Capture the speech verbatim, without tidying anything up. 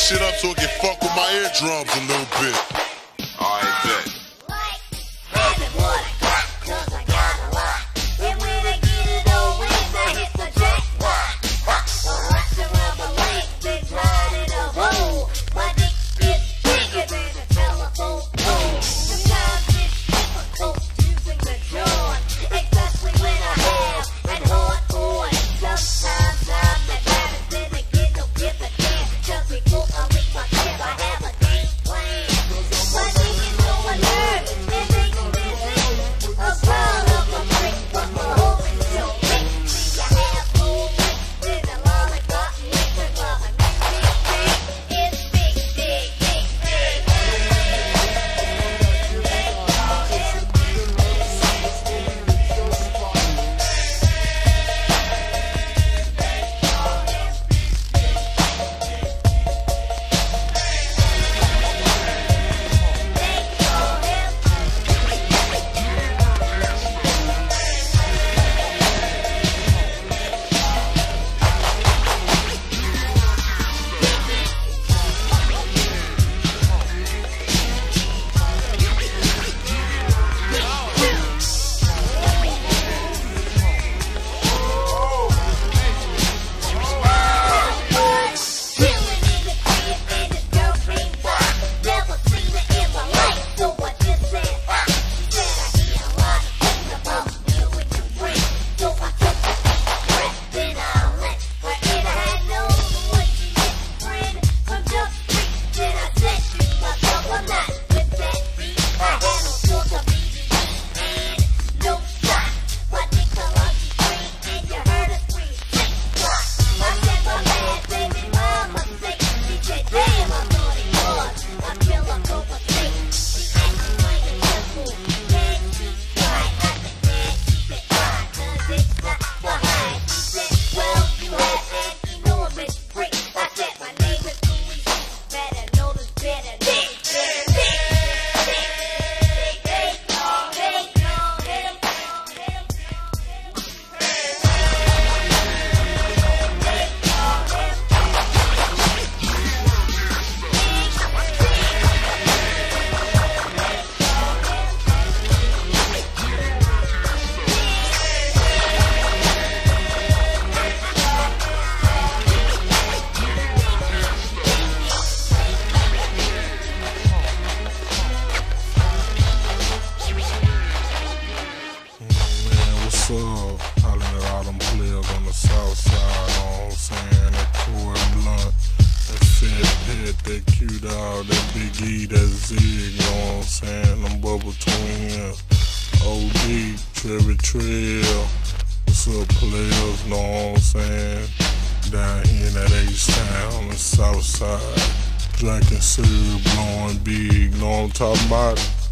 shit up so it can fuck with my eardrums a little bit. Alright, bet. Hollering at all them players on the south side, know what I'm saying? That Kooley blunt, that fat pet, that cute dog, that big E, that zig, you know what I'm saying? Them bubble twins, O D, Trevor Trail. What's up, players, know what I'm saying? Down here in that H-Town, the south side, drinking syrup, blowing big, know what I'm talking about?